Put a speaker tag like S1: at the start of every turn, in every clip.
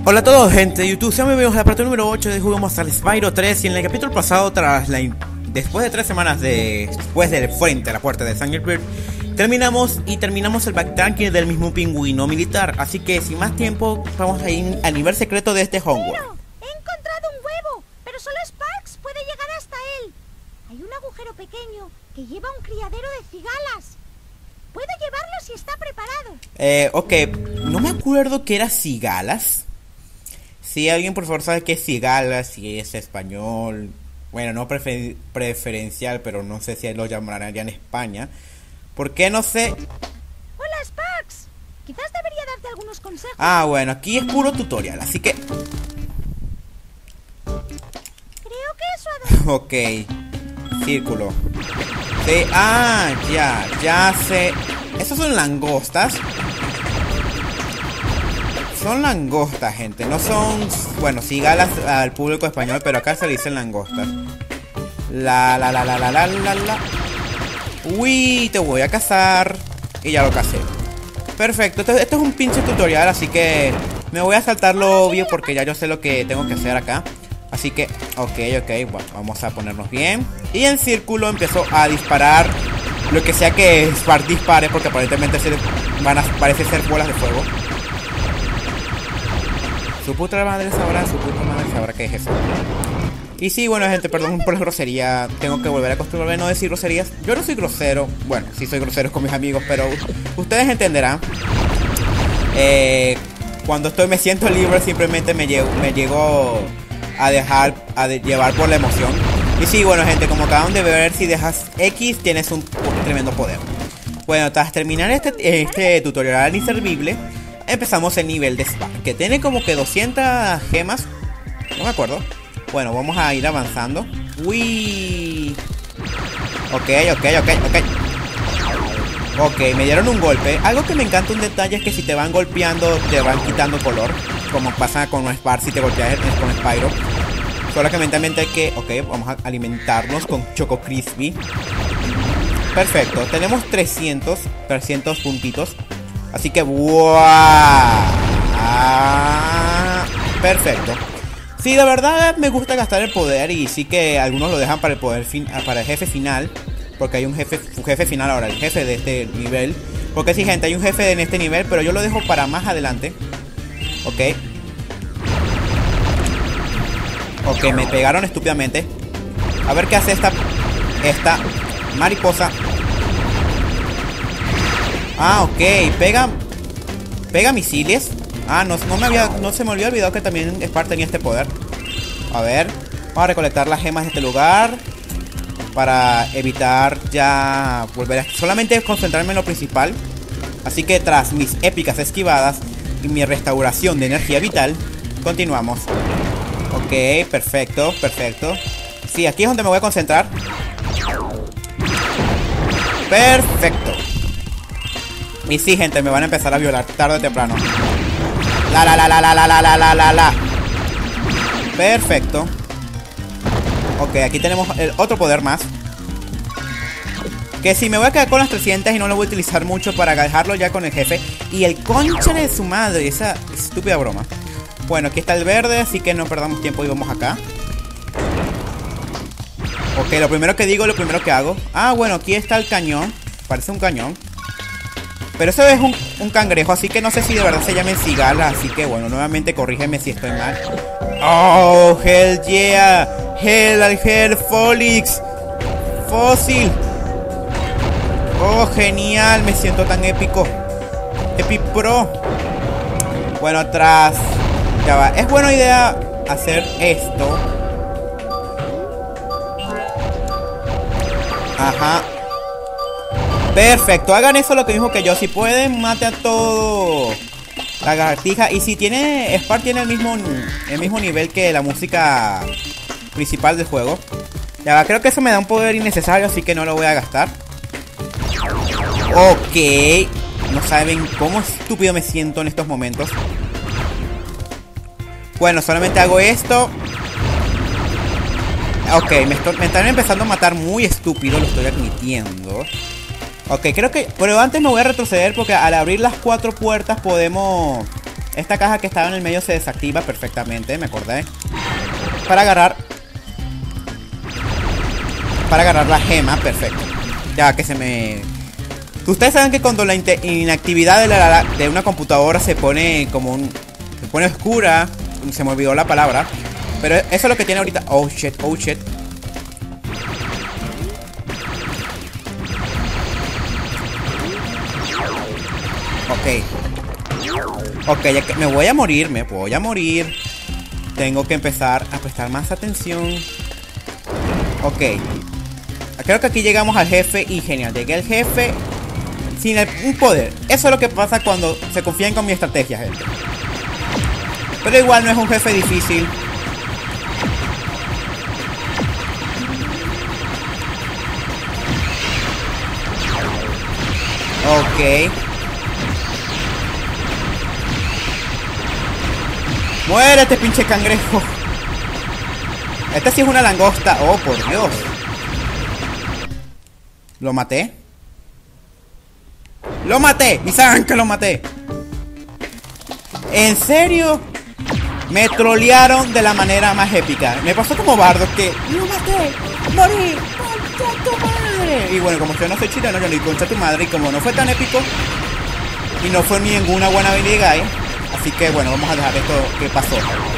S1: Hola a todos, gente de YouTube, sean bienvenidos a la parte número 8 de Jugamos al Spyro 3. Y en el capítulo pasado, después de 3 semanas después del frente a la puerta de Thunderbird, terminamos el backtracking del mismo pingüino militar. Así que sin más tiempo, vamos a ir al nivel secreto de este Homeworld.
S2: He encontrado un huevo, pero solo Sparks puede llegar hasta él. Hay un agujero pequeño que lleva un criadero de cigalas. Puedo llevarlo si está preparado.
S1: Ok, no me acuerdo que era cigalas. Si alguien por favor sabe qué es cigala, si es español, bueno, no preferencial, pero no sé si lo llamarán allá en España. ¿Por qué no sé?
S2: Hola Sparks, quizás debería darte algunos consejos.
S1: Ah, bueno, aquí es puro tutorial, así que...
S2: Creo que eso ha
S1: Ok, círculo. Sí, ya sé. ¿Esos son langostas? Son langostas, gente, no son... Bueno, cigalas al público español, pero acá se le dicen langostas. La. Uy, te voy a cazar. Y ya lo cazé. Perfecto, esto es un pinche tutorial, así que me voy a saltar lo obvio porque ya yo sé lo que tengo que hacer acá. Así que, ok, bueno, vamos a ponernos bien. Y en círculo empiezo a disparar lo que sea que Spark dispare, porque aparentemente parece ser bolas de fuego. Su puta madre sabrá qué es eso. Y sí, bueno, gente, perdón por la grosería. Tengo que volver a acostumbrarme a no decir groserías. Yo no soy grosero. Bueno, sí soy grosero con mis amigos, pero ustedes entenderán. Cuando me siento libre, simplemente me llego a llevar por la emoción. Y sí, bueno, gente, como acaban de ver, si dejas X, tienes un tremendo poder. Bueno, tras terminar este tutorial inservible, empezamos el nivel de Spark, que tiene como que 200 gemas. No me acuerdo. Bueno, vamos a ir avanzando. Uy. Ok, me dieron un golpe. Algo que me encanta, un detalle, es que si te van golpeando, te van quitando color, como pasa con Spark si te golpeas con Spyro. Solamente hay que... Ok, vamos a alimentarnos con Choco Crispy. Perfecto, tenemos 300 puntitos. Así que, ¡wow! Perfecto. Sí, la verdad me gusta gastar el poder. Y sí que algunos lo dejan para el jefe final, porque hay un jefe final ahora, el jefe de este nivel. Porque sí, gente, hay un jefe en este nivel, pero yo lo dejo para más adelante. Ok, me pegaron estúpidamente. A ver qué hace esta mariposa. Ah, ok, pega misiles. Ah, no se me había olvidado que también Spark tenía este poder. A ver, vamos a recolectar las gemas de este lugar para evitar ya volver a... Solamente concentrarme en lo principal. Así que tras mis épicas esquivadas y mi restauración de energía vital, continuamos. Ok, perfecto. Sí, aquí es donde me voy a concentrar. Perfecto. Y sí, gente, me van a empezar a violar tarde o temprano. La. Perfecto. Ok, aquí tenemos el otro poder más. Que si me voy a quedar con las 300 y no lo voy a utilizar mucho para dejarlo ya con el jefe. Y el concha de su madre, esa estúpida broma. Bueno, aquí está el verde, así que no perdamos tiempo y vamos acá. Ok, lo primero que digo, lo primero que hago. Ah, bueno, aquí está el cañón. Parece un cañón. Pero eso es un cangrejo, así que no sé si de verdad se llamen cigala. Así que bueno, nuevamente corrígeme si estoy mal. Oh, hell yeah. Hell Folix. Fósil. Oh, genial, me siento tan épico. Epic Pro. Bueno, atrás. Ya va, es buena idea hacer esto. Ajá. Perfecto, hagan eso lo que mismo que yo. Si pueden, mate a todo la lagartija. Y si tiene... Spark tiene el mismo nivel que la música principal del juego. Ya va, creo que eso me da un poder innecesario, así que no lo voy a gastar. Ok. No saben cómo estúpido me siento en estos momentos. Bueno, solamente hago esto. Ok, me están empezando a matar muy estúpido, lo estoy admitiendo. Ok, creo que... Pero antes me voy a retroceder porque al abrir las 4 puertas podemos Esta caja que estaba en el medio se desactiva perfectamente, me acordé. Para agarrar la gema, perfecto. Ya que se me... Ustedes saben que cuando la inactividad de una computadora se pone como un... Se pone oscura. Se me olvidó la palabra. Pero eso es lo que tiene ahorita. Oh shit, oh shit. Ok, ya que me voy a morir. Tengo que empezar a prestar más atención. Ok. Creo que aquí llegamos al jefe y genial. Llegué al jefe sin un poder. Eso es lo que pasa cuando se confían con mi estrategia, gente. Pero igual no es un jefe difícil. Ok. ¡Muérete, pinche cangrejo! Esta sí es una langosta. Oh, por Dios. ¿Lo maté? ¡Lo maté! ¡Y saben que lo maté! ¿En serio? Me trolearon de la manera más épica. Me pasó como Bardo que... ¡Lo maté! ¡Morí! ¡Concha tu madre! Y bueno, como yo no soy chileno, yo le digo concha tu madre. Y como no fue tan épico y no fue ninguna buena habilidad, así que bueno, vamos a dejar esto que pasó.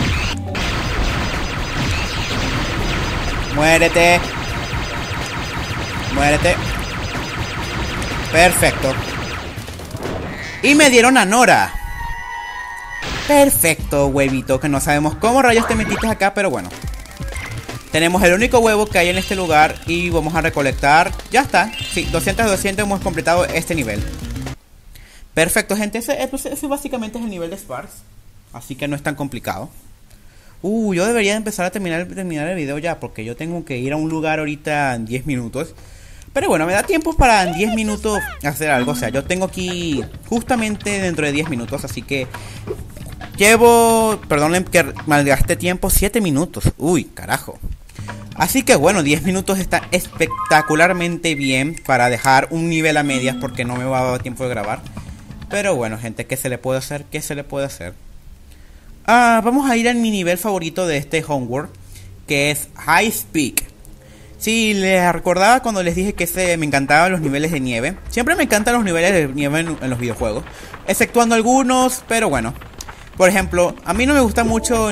S1: Muérete. Muérete. Perfecto. Y me dieron a Nora. Perfecto, huevito. Que no sabemos cómo rayos te metiste acá, pero bueno. Tenemos el único huevo que hay en este lugar. Y vamos a recolectar. Ya está. Sí, 200 hemos completado este nivel. Perfecto, gente. Ese básicamente es el nivel de Sparks. Así que no es tan complicado. Yo debería empezar a terminar el video ya, porque yo tengo que ir a un lugar ahorita en 10 minutos. Pero bueno, me da tiempo para en 10 minutos hacer algo. O sea, yo tengo aquí justamente dentro de 10 minutos, así que llevo, perdonen que malgaste tiempo, 7 minutos. Uy, carajo. Así que bueno, 10 minutos está espectacularmente bien para dejar un nivel a medias, porque no me va a dar tiempo de grabar. Pero bueno, gente, ¿qué se le puede hacer? ¿Qué se le puede hacer? Vamos a ir a mi nivel favorito de este Homeworld, que es Ice Peak. Sí, les recordaba cuando les dije que me encantaban los niveles de nieve. Siempre me encantan los niveles de nieve en los videojuegos, exceptuando algunos, pero bueno. Por ejemplo, a mí no me gusta mucho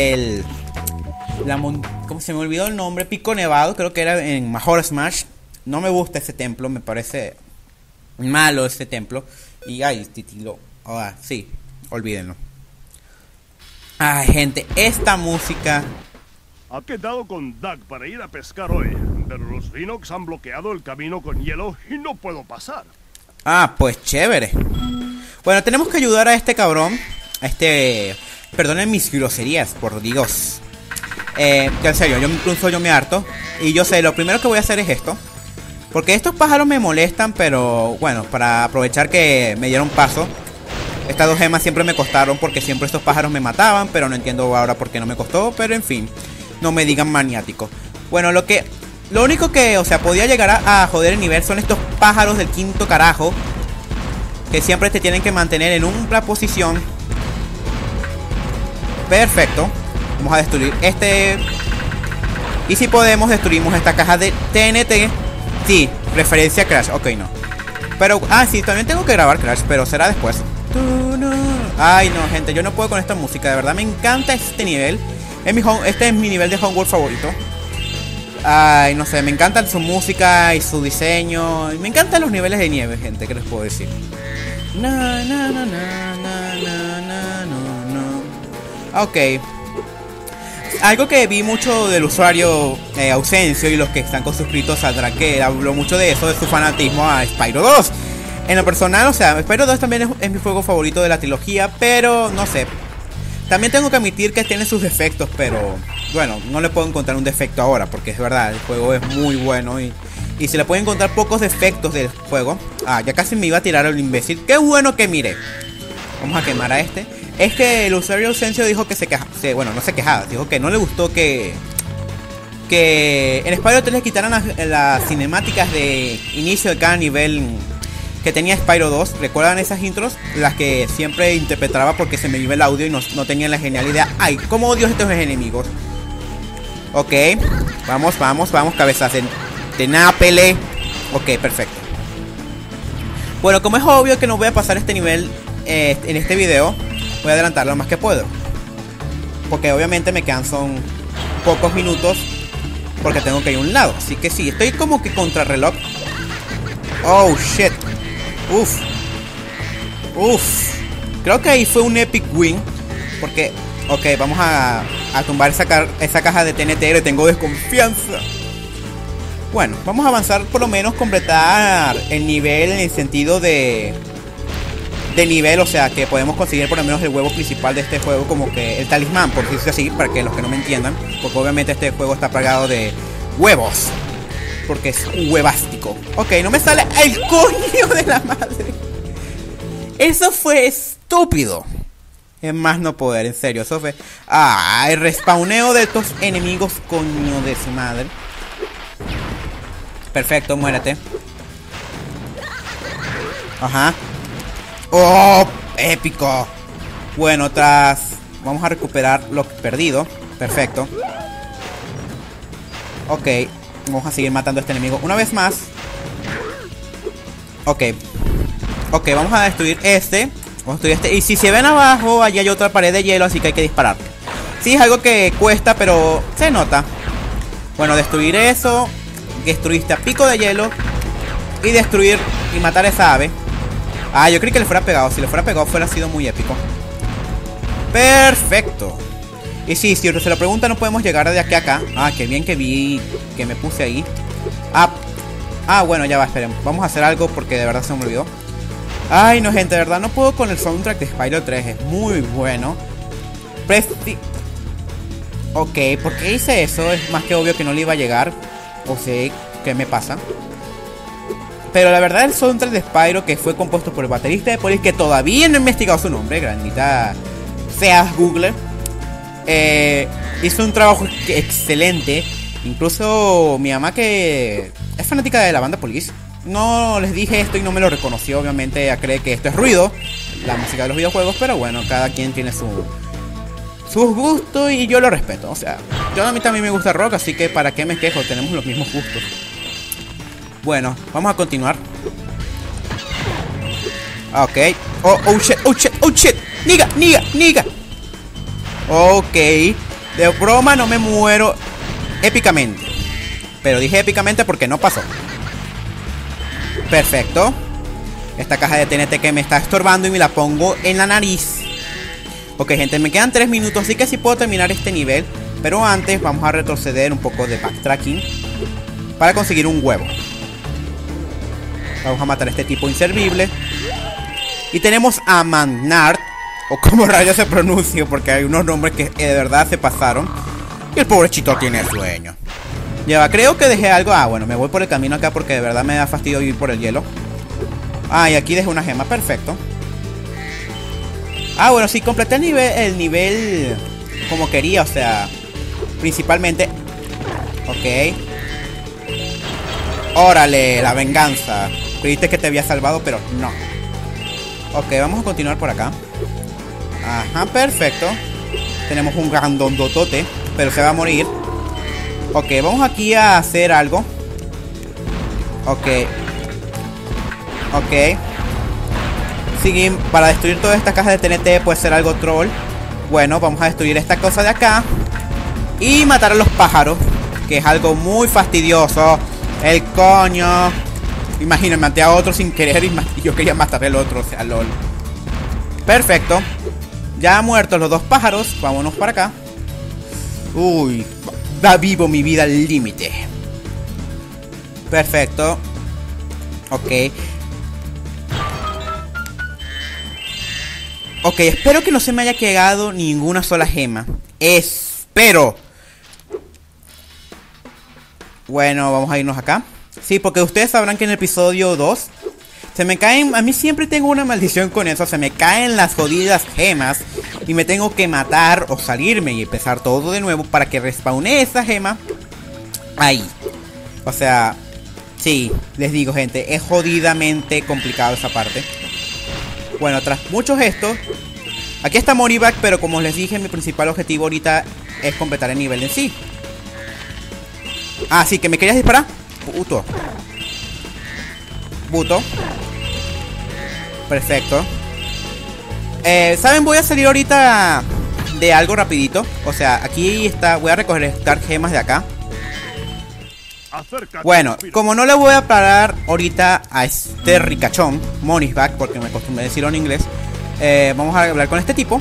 S1: ¿cómo se me olvidó el nombre? Pico Nevado, creo que era en Majora Smash. No me gusta ese templo, me parece malo ese templo. Y ay, titilo. Sí, olvídenlo. Ay, gente, esta música.
S3: Ha quedado con Doug para ir a pescar hoy, pero los Rhinox han bloqueado el camino con hielo y no puedo pasar.
S1: Pues chévere. Bueno, tenemos que ayudar a este cabrón. Perdonen mis groserías, por Dios. Que en serio, yo me harto. Y yo sé, lo primero que voy a hacer es esto. Porque estos pájaros me molestan, pero bueno, para aprovechar que me dieron paso. Estas 2 gemas siempre me costaron, porque siempre estos pájaros me mataban. Pero no entiendo ahora por qué no me costó. Pero en fin, no me digan maniático. Bueno, lo único que, o sea, podía llegar a joder el nivel son estos pájaros del quinto carajo, que siempre te tienen que mantener en una posición. Perfecto. Vamos a destruir y si podemos, destruimos esta caja de TNT. Sí, referencia a Crash. Ok, no. Pero, sí, también tengo que grabar Crash, pero será después. Ay, no, gente, yo no puedo con esta música. De verdad, me encanta este nivel. Este es mi nivel de Homeworld favorito. Ay, no sé, me encanta su música y su diseño. Me encantan los niveles de nieve, gente, ¿qué les puedo decir? Ok. Algo que vi mucho del usuario Ausencio y los que están suscritos saldrá que habló mucho de eso, de su fanatismo a Spyro 2. En lo personal, o sea, Spyro 2 también es mi juego favorito de la trilogía, pero no sé. También tengo que admitir que tiene sus defectos, pero bueno, no le puedo encontrar un defecto ahora, porque es verdad, el juego es muy bueno y se le pueden encontrar pocos defectos del juego. Ya casi me iba a tirar al imbécil. Qué bueno que miré. Vamos a quemar a este. Es que el usuario Ausencio dijo que bueno, no se quejaba, dijo que no le gustó que en Spyro 3 le quitaran las cinemáticas de inicio de cada nivel, que tenía Spyro 2. ¿Recuerdan esas intros? Las que siempre interpretaba porque se me iba el audio y no tenía la genial idea. ¡Ay! ¿Cómo odio a estos enemigos? Ok, vamos, cabezas de Nápele. Ok, perfecto. Bueno, como es obvio que no voy a pasar este nivel en este video, voy a adelantarlo lo más que puedo. Porque obviamente me quedan son pocos minutos, porque tengo que ir a un lado. Así que sí, estoy como que contra reloj. Oh, shit. Uf. Creo que ahí fue un epic win. Porque, ok, vamos a tumbar esa caja de TNT. Le tengo desconfianza. Bueno, vamos a avanzar, por lo menos completar el nivel en el sentido de nivel, o sea, que podemos conseguir por lo menos el huevo principal de este juego, como que el talismán, por decirlo así, para que los que no me entiendan, porque obviamente este juego está plagado de huevos, porque es huevástico. Ok, no me sale el coño de la madre. Eso fue estúpido. Es más no poder, en serio, eso fue... Ah, el respawneo de estos enemigos, coño de su madre. Perfecto, muérete. Ajá. ¡Oh! ¡Épico! Bueno, vamos a recuperar lo perdido. Perfecto. Ok. Vamos a seguir matando a este enemigo una vez más. Ok. Ok, vamos a destruir este. Vamos a destruir este. Y si se ven abajo, allí hay otra pared de hielo, así que hay que disparar. Sí, es algo que cuesta, pero se nota. Bueno, destruir eso. Destruiste a pico de hielo. Y destruir y matar a esa ave. Ah, yo creí que le fuera pegado. Si le fuera pegado fuera sido muy épico. Perfecto. Y sí, si se lo pregunta, no podemos llegar de aquí a acá. Ah, qué bien que vi que me puse ahí. Bueno, ya va, esperen. Vamos a hacer algo porque de verdad se me olvidó. Ay, no, gente, de verdad no puedo con el soundtrack de Spyro 3. Es muy bueno. Ok, ¿por qué hice eso? Es más que obvio que no le iba a llegar. O sea, ¿qué me pasa? Pero la verdad el soundtrack de Spyro, que fue compuesto por el baterista de Police, que todavía no he investigado su nombre, grandita seas Google, hizo un trabajo excelente. Incluso mi mamá, que es fanática de la banda Police, no les dije esto y no me lo reconoció. Obviamente ella cree que esto es ruido, la música de los videojuegos, pero bueno, cada quien tiene sus gustos y yo lo respeto. O sea, a mí también me gusta el rock, así que para qué me quejo, tenemos los mismos gustos. Bueno, vamos a continuar. Ok. Oh shit. Niga. Ok. De broma no me muero épicamente. Pero dije épicamente porque no pasó. Perfecto. Esta caja de TNT que me está estorbando y me la pongo en la nariz. Ok, gente, me quedan 3 minutos, así que sí puedo terminar este nivel. Pero antes vamos a retroceder un poco de backtracking para conseguir un huevo. Vamos a matar a este tipo inservible. Y tenemos a Magnard, o como rayos se pronuncia, porque hay unos nombres que de verdad se pasaron. Y el pobrecito tiene sueño. Ya, creo que dejé algo. Ah, bueno, me voy por el camino acá porque de verdad me da fastidio ir por el hielo. Ah, y aquí dejé una gema, perfecto. Ah, bueno, sí, completé el nivel como quería, o sea, principalmente. Ok. Órale, la venganza. Creíste que te había salvado, pero no. Ok, vamos a continuar por acá. Ajá, perfecto. Tenemos un grandondotote, pero se va a morir. Ok, vamos aquí a hacer algo. Ok. Siguen, para destruir toda esta caja de TNT puede ser algo troll. Bueno, vamos a destruir esta cosa de acá y matar a los pájaros, que es algo muy fastidioso. El coño. Imagínate, maté a otro sin querer y yo quería matar al otro, o sea, lol. Perfecto. Ya muertos los dos pájaros, vámonos para acá. Uy, va vivo mi vida al límite. Perfecto. Ok. Ok, espero que no se me haya quedado ninguna sola gema. Espero. Bueno, vamos a irnos acá. Sí, porque ustedes sabrán que en el episodio 2 se me caen... A mí siempre tengo una maldición con eso. Se me caen las jodidas gemas y me tengo que matar o salirme y empezar todo de nuevo para que respawne esa gema ahí. O sea, Sí, les digo, gente, es jodidamente complicado esa parte. Bueno, tras muchos gestos, aquí está Monivag, pero como les dije, mi principal objetivo ahorita es completar el nivel en sí. Ah, sí, que me querías disparar. Buto. Perfecto. ¿Saben? Voy a salir ahorita de algo rapidito. O sea, aquí está, voy a recolectar gemas de acá. Bueno, como no le voy a parar ahorita a este ricachón, Monivag, porque me acostumbré a decirlo en inglés, vamos a hablar con este tipo.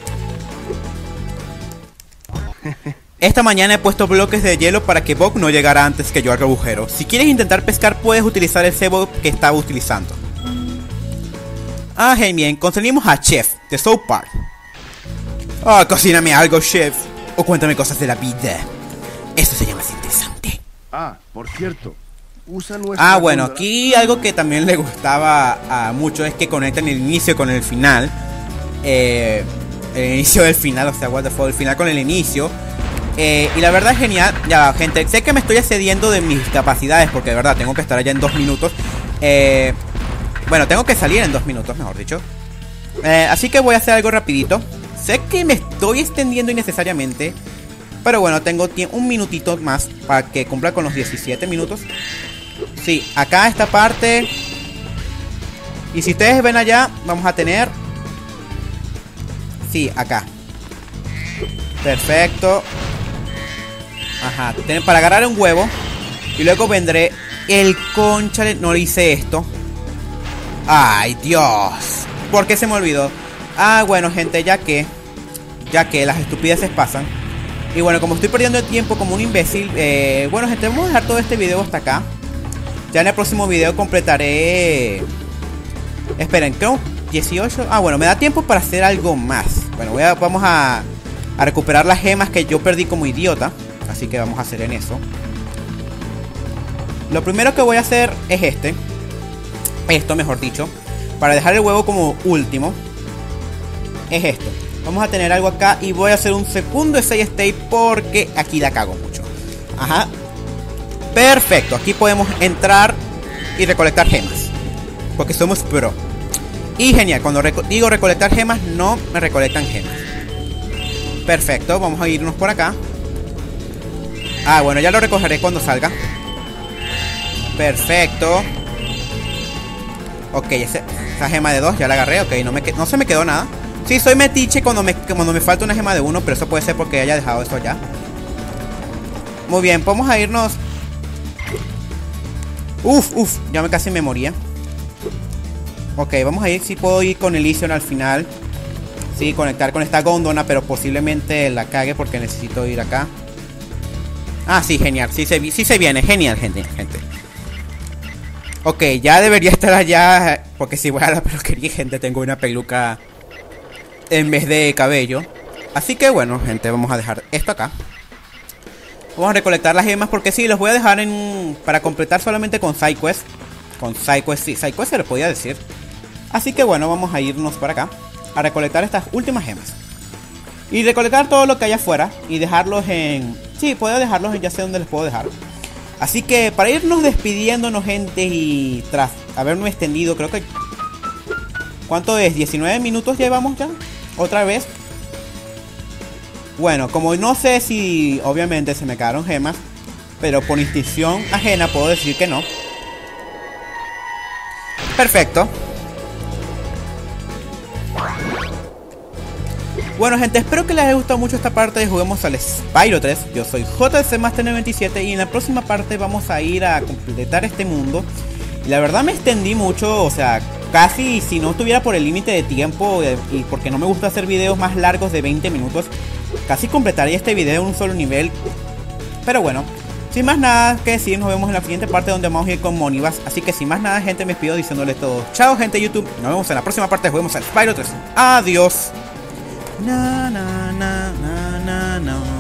S1: Esta mañana he puesto bloques de hielo para que Bob no llegara antes que yo al agujero. Si quieres intentar pescar, puedes utilizar el cebo que estaba utilizando. Ah, bien, conseguimos a Chef de South Park. Ah, cocíname algo, Chef. O cuéntame cosas de la vida. Eso se llama interesante.
S3: Ah, por cierto, usa nuestra...
S1: Ah, bueno, aquí algo que también le gustaba a mucho es que conectan el inicio con el final. El inicio del final, o sea, what the fuck, el final con el inicio. Y la verdad es genial. Ya, gente, sé que me estoy excediendo de mis capacidades, porque de verdad tengo que estar allá en 2 minutos. Bueno, tengo que salir en 2 minutos, mejor dicho. Así que voy a hacer algo rapidito. Sé que me estoy extendiendo innecesariamente, pero bueno, tengo un minutito más para que cumpla con los 17 minutos. Sí, acá esta parte. Y si ustedes ven allá, vamos a tener... Sí, acá. Perfecto. Ajá, para agarrar un huevo. Y luego vendré... El conchale, no le hice esto. Ay, Dios. ¿Por qué se me olvidó? Ah, bueno, gente, ya que las estupideces pasan. Y bueno, como estoy perdiendo el tiempo como un imbécil, bueno, gente, vamos a dejar todo este video hasta acá. Ya en el próximo video completaré... Esperen, creo 18. Ah, bueno, me da tiempo para hacer algo más. Bueno, vamos a recuperar las gemas que yo perdí como idiota. Así que vamos a hacer en eso. Lo primero que voy a hacer es esto, mejor dicho, para dejar el huevo como último. Es esto. Vamos a tener algo acá y voy a hacer un segundo save state porque aquí la cago mucho. Ajá. Perfecto, aquí podemos entrar y recolectar gemas, porque somos pro. Y genial, cuando digo recolectar gemas, no me recolectan gemas. Perfecto, vamos a irnos por acá. Ah, bueno, ya lo recogeré cuando salga. Perfecto. Ok, esa gema de 2 ya la agarré. Ok, no se me quedó nada. Sí, soy metiche cuando me falta una gema de 1, pero eso puede ser porque haya dejado esto ya. Muy bien, vamos a irnos. Uf, ya casi me moría. Ok, vamos a ir, si puedo ir con Elysion al final. Sí, conectar con esta góndola, pero posiblemente la cague porque necesito ir acá. Ah, sí, genial, sí se viene, genial, gente. Ok, ya debería estar allá, porque si voy a la peluquería, gente, tengo una peluca en vez de cabello. Así que bueno, gente, vamos a dejar esto acá. Vamos a recolectar las gemas porque sí, los voy a dejar para completar solamente con SideQuest. Con SideQuest, sí, SideQuest se le podía decir. Así que bueno, vamos a irnos para acá a recolectar estas últimas gemas. Y recolectar todo lo que hay afuera y dejarlos en... Sí, puedo dejarlos en, ya sé dónde les puedo dejar. Así que para irnos despidiéndonos, gente, y tras haberme extendido, creo que... ¿Cuánto es? ¿19 minutos llevamos ya? ¿Otra vez? Bueno, como no sé si obviamente se me quedaron gemas, pero por instinción ajena puedo decir que no. Perfecto. Bueno, gente, espero que les haya gustado mucho esta parte de Juguemos al Spyro 3. Yo soy JC Master 97 y en la próxima parte vamos a ir a completar este mundo. Y la verdad me extendí mucho, o sea, casi si no estuviera por el límite de tiempo y porque no me gusta hacer videos más largos de 20 minutos, casi completaría este video en un solo nivel. Pero bueno, sin más nada que decir, nos vemos en la siguiente parte donde vamos a ir con Monivag. Así que sin más nada, gente, me despido diciéndoles todo. Chao, gente de YouTube, nos vemos en la próxima parte de Juguemos al Spyro 3. Adiós. Na na na na na na.